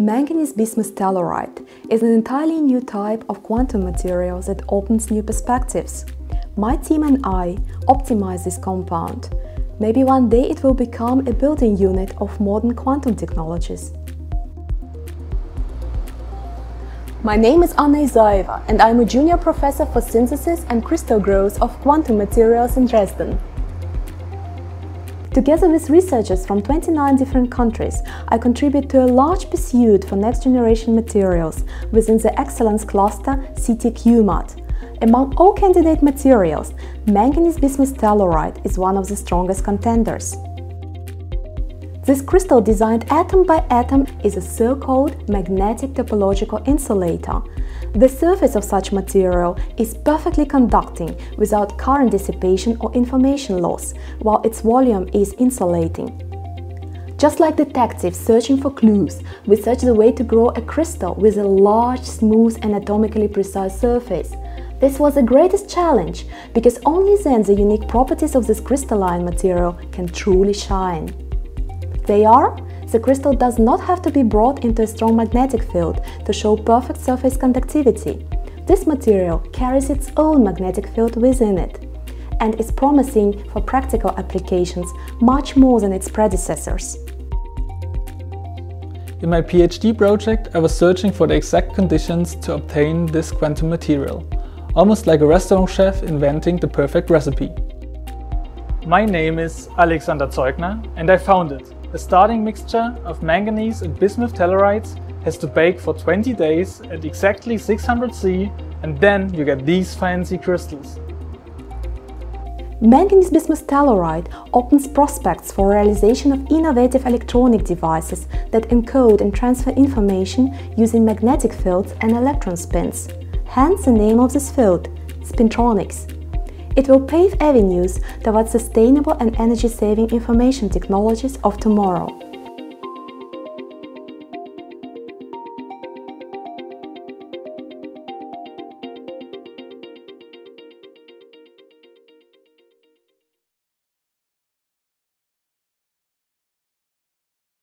Manganese bismuth telluride is an entirely new type of quantum materials that opens new perspectives. My team and I optimize this compound. Maybe one day it will become a building unit of modern quantum technologies. My name is Anna Isaeva and I'm a junior professor for synthesis and crystal growth of quantum materials in Dresden. Together with researchers from 29 different countries, I contribute to a large pursuit for next-generation materials within the Excellence cluster ct.qmat. Among all candidate materials, manganese bismuth telluride is one of the strongest contenders. This crystal designed atom by atom is a so-called magnetic topological insulator. The surface of such material is perfectly conducting without current dissipation or information loss, while its volume is insulating. Just like detectives searching for clues, we search the way to grow a crystal with a large, smooth and atomically precise surface. This was the greatest challenge, because only then the unique properties of this crystalline material can truly shine. They are: the crystal does not have to be brought into a strong magnetic field to show perfect surface conductivity. This material carries its own magnetic field within it and is promising for practical applications much more than its predecessors. In my PhD project, I was searching for the exact conditions to obtain this quantum material, almost like a restaurant chef inventing the perfect recipe. My name is Alexander Zeugner and I found it. The starting mixture of manganese and bismuth tellurides has to bake for 20 days at exactly 600 C, and then you get these fancy crystals. Manganese bismuth telluride opens prospects for realization of innovative electronic devices that encode and transfer information using magnetic fields and electron spins. Hence the name of this field, spintronics. It will pave avenues towards sustainable and energy-saving information technologies of tomorrow.